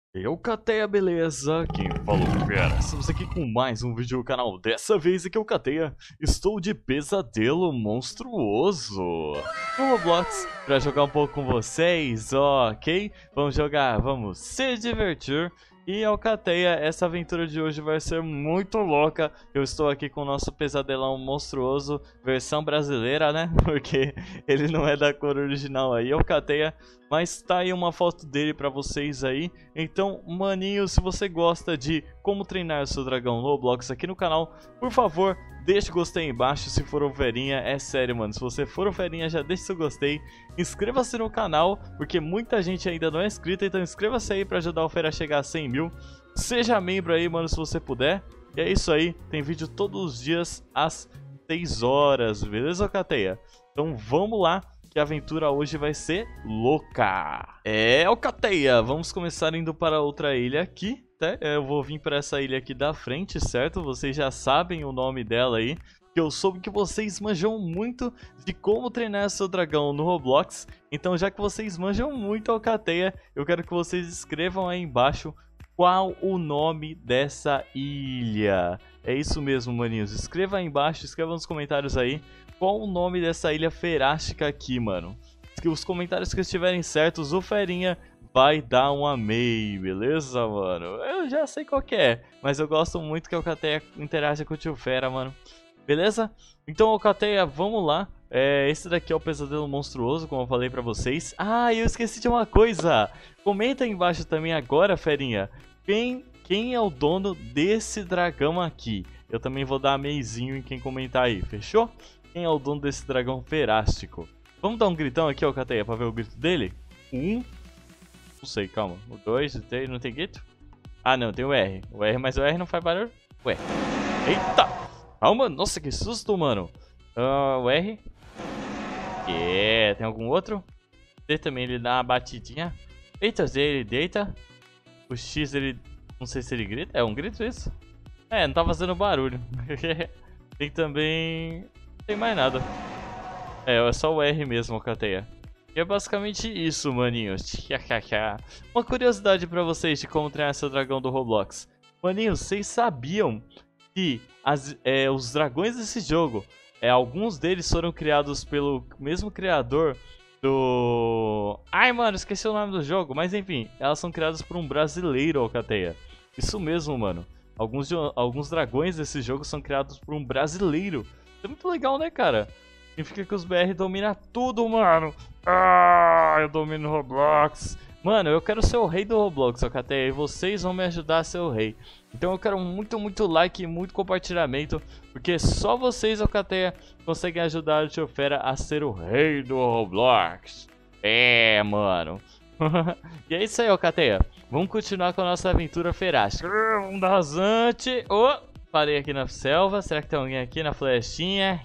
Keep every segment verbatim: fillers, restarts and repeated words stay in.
Eu, Cateia, beleza? Quem falou, fera? Estamos aqui com mais um vídeo do canal. Dessa vez aqui eu, Cateia, estou de pesadelo monstruoso no Roblox para jogar um pouco com vocês, ok? Vamos jogar, vamos se divertir. E Alcateia, essa aventura de hoje vai ser muito louca. Eu estou aqui com o nosso pesadelão monstruoso, versão brasileira, né? Porque ele não é da cor original aí, Alcateia. Mas tá aí uma foto dele pra vocês aí. Então, maninho, se você gosta de como treinar o seu dragão no Roblox aqui no canal, por favor, deixa o gostei aí embaixo se for o ferinha. É sério, mano, se você for o ferinha, já deixa seu gostei. Inscreva-se no canal, porque muita gente ainda não é inscrita. Então inscreva-se aí pra ajudar o fera a chegar a cem mil. Seja membro aí, mano, se você puder. E é isso aí, tem vídeo todos os dias às seis horas, beleza, Cateia? Então vamos lá, que a aventura hoje vai ser louca. É, Alcateia, vamos começar indo para outra ilha aqui, tá? Eu vou vir para essa ilha aqui da frente, certo? Vocês já sabem o nome dela aí, que eu soube que vocês manjam muito de como treinar seu dragão no Roblox. Então, já que vocês manjam muito, Alcateia, eu quero que vocês escrevam aí embaixo qual o nome dessa ilha. É isso mesmo, maninhos. Escreva aí embaixo, escreva nos comentários aí qual o nome dessa ilha ferástica aqui, mano. Se os comentários que estiverem certos, o ferinha vai dar um amei, beleza, mano? Eu já sei qual que é, mas eu gosto muito que o Alcateia interaja com o tio Fera, mano. Beleza? Então, Alcateia, vamos lá. É, esse daqui é o pesadelo monstruoso, como eu falei pra vocês. Ah, eu esqueci de uma coisa. Comenta aí embaixo também agora, ferinha. Quem, quem é o dono desse dragão aqui? Eu também vou dar ameizinho em quem comentar aí, fechou? Quem é o dono desse dragão ferástico? Vamos dar um gritão aqui, ó, Cateia, pra ver o grito dele? Um. Não sei, calma. O dois, o três, não tem grito? Ah, não, tem o R. O R, mas o R não faz barulho. Ué. Eita! Calma, nossa, que susto, mano. Uh, o R. É, tem algum outro? D também, ele dá uma batidinha. Eita, Z, ele deita. O X, ele... Não sei se ele grita. É um grito isso? É, não tá fazendo barulho. Tem também... Não tem mais nada. É, é só o R mesmo, Cateia. E é basicamente isso, maninhos. Uma curiosidade pra vocês de como treinar seu dragão do Roblox. Maninhos, vocês sabiam que as, é, os dragões desse jogo, é, alguns deles foram criados pelo mesmo criador do... Ai, mano, esqueci o nome do jogo. Mas enfim, elas são criadas por um brasileiro, Alcateia. Isso mesmo, mano. Alguns, alguns dragões desse jogo são criados por um brasileiro. Isso é muito legal, né, cara? Significa que os B R dominam tudo, mano. Ah, eu domino o Roblox. Mano, eu quero ser o rei do Roblox, Alcateia. E vocês vão me ajudar a ser o rei. Então eu quero muito, muito like e muito compartilhamento. Porque só vocês, Alcateia, conseguem ajudar o tio Fera a ser o rei do Roblox. É, mano. E é isso aí, Alcateia. Vamos continuar com a nossa aventura ferástica. Um rasante. Oh! Parei aqui na selva. Será que tem alguém aqui na florestinha?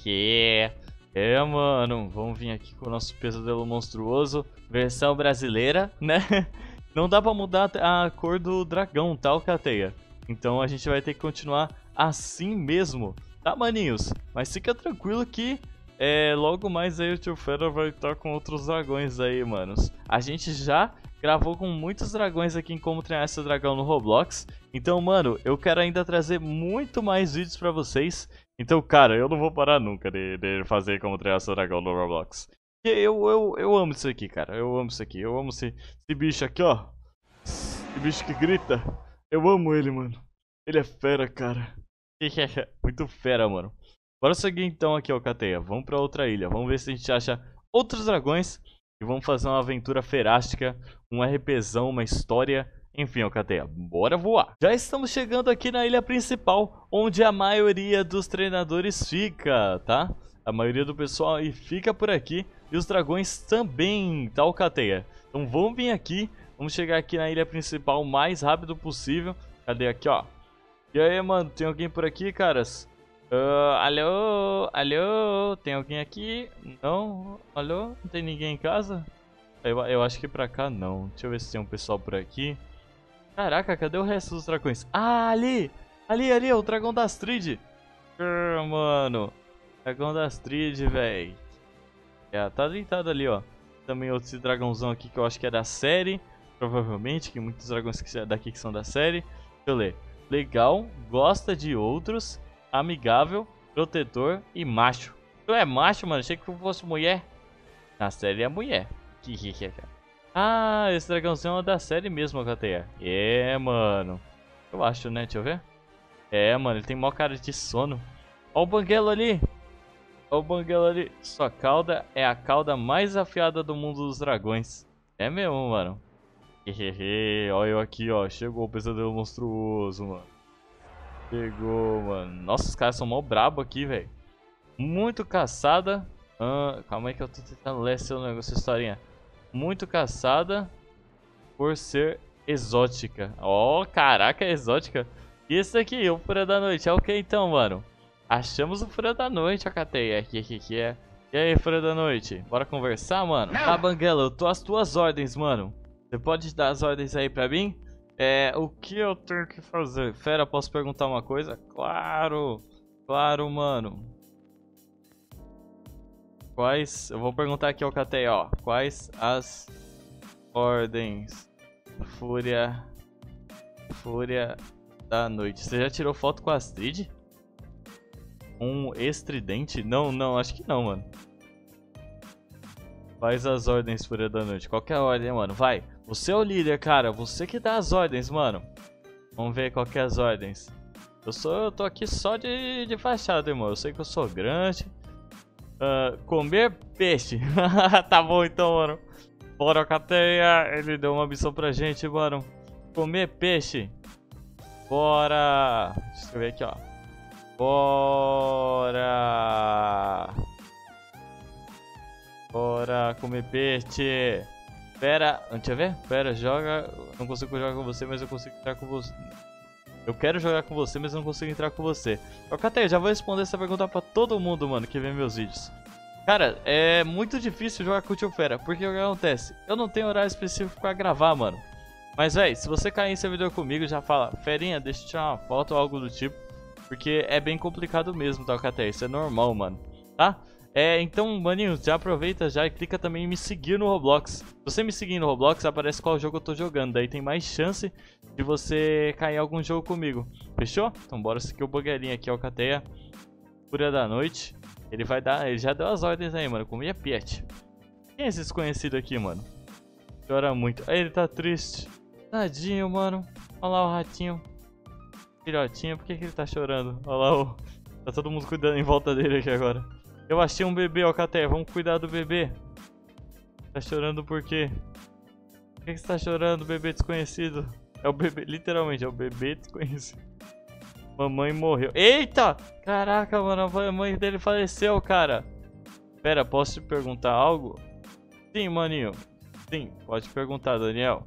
É, mano. Vamos vir aqui com o nosso pesadelo monstruoso. Versão brasileira, né? Não dá pra mudar a cor do dragão, tá, Alcateia? Então a gente vai ter que continuar assim mesmo. Tá, maninhos? Mas fica tranquilo que é, logo mais aí o tio Fera vai estar com outros dragões aí, manos. A gente já gravou com muitos dragões aqui em como treinar esse dragão no Roblox. Então, mano, eu quero ainda trazer muito mais vídeos pra vocês. Então, cara, eu não vou parar nunca de, de fazer como treinar esse dragão no Roblox. E eu, eu, eu amo isso aqui, cara. Eu amo isso aqui. Eu amo esse, esse bicho aqui, ó. Esse bicho que grita. Eu amo ele, mano. Ele é fera, cara. Muito fera, mano. Bora seguir então aqui, ó, Cateia. Vamos pra outra ilha. Vamos ver se a gente acha outros dragões. E vamos fazer uma aventura ferástica, um RPzão, uma história, enfim, Alcateia, bora voar. Já estamos chegando aqui na ilha principal, onde a maioria dos treinadores fica, tá? A maioria do pessoal aí fica por aqui, e os dragões também, tá, Alcateia? Então vamos vir aqui, vamos chegar aqui na ilha principal o mais rápido possível. Cadê aqui, ó? E aí, mano, tem alguém por aqui, caras? Uh, alô, alô, tem alguém aqui? Não, alô, não tem ninguém em casa? Eu, eu acho que pra cá não. Deixa eu ver se tem um pessoal por aqui. Caraca, cadê o resto dos dragões? Ah, ali! Ali, ali, é o dragão da Astrid. Uh, mano, dragão da Astrid, véi. É, tá deitado ali, ó. Também outro dragãozão aqui que eu acho que é da série. provavelmente, que muitos dragões que daqui que são da série. Deixa eu ler. Legal, gosta de outros, amigável, protetor e macho. Tu é macho, mano? Achei que eu fosse mulher. Na série é mulher. Que que que é, cara? Ah, esse dragãozinho é da série mesmo, Alcateia. É, mano. Eu acho, né? Deixa eu ver. É, mano, ele tem mó cara de sono. Ó o banguelo ali. Ó o banguelo ali. Sua cauda é a cauda mais afiada do mundo dos dragões. É mesmo, mano. Hehehe, olha eu aqui, ó. Chegou o pesadelo monstruoso, mano. Chegou, mano. Nossa, os caras são mó brabo aqui, velho. Muito caçada. Ah, calma aí que eu tô tentando ler seu negócio, historinha. Muito caçada por ser exótica. Ó, oh, caraca, é exótica. E esse aqui, o Fúria da Noite. É o que então, mano? Achamos o Fúria da Noite, Alcateia. Que que que é? E aí, Fúria da Noite? Bora conversar, mano? Não. Tá, Banguela, eu tô às tuas ordens, mano. Você pode dar as ordens aí pra mim? É, o que eu tenho que fazer? Fera, posso perguntar uma coisa? Claro, claro, mano. Quais, eu vou perguntar aqui ao Alcateia, ó. Quais as ordens? Fúria, Fúria da Noite. Você já tirou foto com a Astrid? Um estridente? Não, não, acho que não, mano. Faz as ordens, Fúria da Noite. Qual que é a ordem, mano? Vai. Você é o líder, cara. Você que dá as ordens, mano. Vamos ver qual que é as ordens. Eu sou, eu tô aqui só de, de fachada, irmão. Eu sei que eu sou grande. Uh, comer peixe. Tá bom então, mano. Bora, Alcateia. Ele deu uma missão pra gente, mano. Comer peixe. Bora. Deixa eu ver aqui, ó. Bora. Bora comer peixe. Pera, deixa eu ver. Pera, joga. Não consigo jogar com você, mas eu consigo entrar com você. Eu quero jogar com você, mas eu não consigo entrar com você. Alcateia, já vou responder essa pergunta pra todo mundo, mano, que vê meus vídeos. Cara, é muito difícil jogar com o Tio Fera, porque o que acontece? Eu não tenho horário específico pra gravar, mano. Mas, véi, se você cair em servidor comigo, já fala, Ferinha, deixa eu tirar uma foto ou algo do tipo. Porque é bem complicado mesmo, tá, Alcateia? Isso é normal, mano. Tá? É, então, maninho, já aproveita já e clica também em me seguir no Roblox. Se você me seguir no Roblox, aparece qual jogo eu tô jogando. Daí tem mais chance de você cair em algum jogo comigo. Fechou? Então bora seguir o banguelinho aqui, Alcateia. Fúria da Noite. Ele vai dar... Ele já deu as ordens aí, mano. Comia pet. Quem é esse desconhecido aqui, mano? Chora muito. Aí ele tá triste. Tadinho, mano. Olha lá o ratinho. Filhotinho. Por que que ele tá chorando? Olha lá o... Tá todo mundo cuidando em volta dele aqui agora. Eu achei um bebê, Alcateia. Vamos cuidar do bebê. Tá chorando por quê? Por que que você tá chorando, bebê desconhecido? É o bebê, literalmente, é o bebê desconhecido. Mamãe morreu. Eita! Caraca, mano, a mãe dele faleceu, cara. Pera, posso te perguntar algo? Sim, maninho. Sim, pode perguntar, Daniel.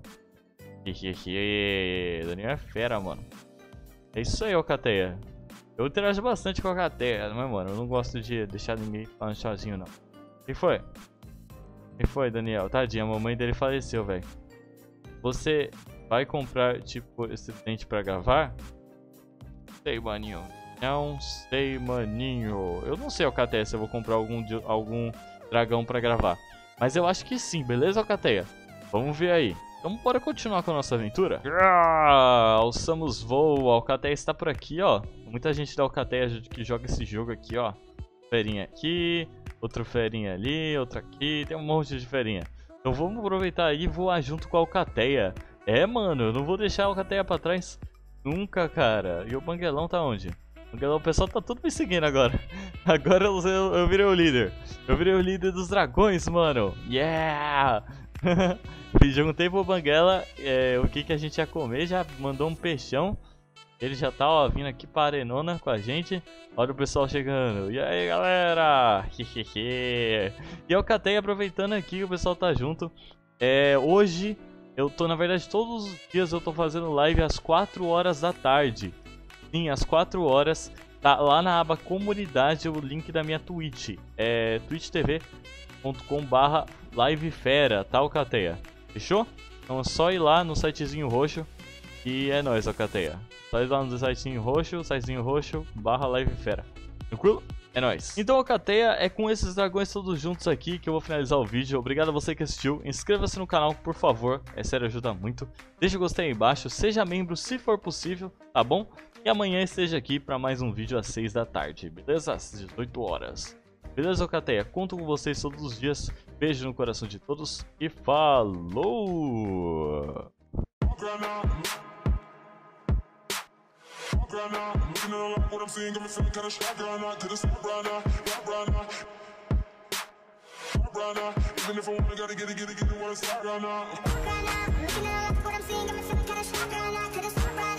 Daniel é fera, mano. É isso aí, Alcateia. Eu interajo bastante com a Alcateia, mas, mano, eu não gosto de deixar ninguém falando sozinho, não. O que foi? O que foi, Daniel? Tadinha, a mamãe dele faleceu, velho. Você vai comprar, tipo, esse dente pra gravar? Sei, maninho. Não sei, maninho. Eu não sei, Alcateia, se eu vou comprar algum, algum dragão pra gravar. Mas eu acho que sim, beleza, Alcateia? Vamos ver aí. Então bora continuar com a nossa aventura. Ah, alçamos voo. A Alcateia está por aqui, ó. Muita gente da Alcateia que joga esse jogo aqui, ó. Ferinha aqui, outro ferinha ali, outro aqui. Tem um monte de ferinha. Então vamos aproveitar aí e voar junto com a Alcateia. É, mano, eu não vou deixar a Alcateia pra trás nunca, cara. E o Banguelão tá onde? O Banguelão, o pessoal tá tudo me seguindo agora. Agora eu, eu, eu virei o líder. Eu virei o líder dos dragões, mano. Yeah! Perguntei pro Banguela é, o que, que a gente ia comer. Já mandou um peixão. Ele já tá, ó, vindo aqui pra arenona com a gente. Olha o pessoal chegando. E aí, galera? E a Alcateia aproveitando aqui que o pessoal tá junto. É, hoje eu tô, na verdade, todos os dias eu tô fazendo live às quatro horas da tarde. Sim, às quatro horas. Tá lá na aba comunidade o link da minha Twitch. É twitch t v ponto com barra livefera, tá, Alcateia? Fechou? Então é só ir lá no sitezinho roxo. E é nóis, Alcateia. Só ir lá no sitezinho roxo, sitezinho roxo, barra livefera. Tranquilo? É nóis. Então, Alcateia, é com esses dragões todos juntos aqui que eu vou finalizar o vídeo. Obrigado a você que assistiu. Inscreva-se no canal, por favor. É sério, ajuda muito. Deixa o gostei aí embaixo. Seja membro se for possível, tá bom? E amanhã esteja aqui para mais um vídeo às seis da tarde, beleza? Às dezoito horas. Beleza, Alcateia? Conto com vocês todos os dias. Beijo no coração de todos e falou! Right now, looking at what I'm seeing, got me feeling kinda shocked right now. Couldn't stop right now, stop right now, stop right now. Even if I wanna, gotta get it, get it, get it, wanna stop right now. Right now, looking at what I'm seeing, got me feeling kinda shocked right now. Couldn't stop right now.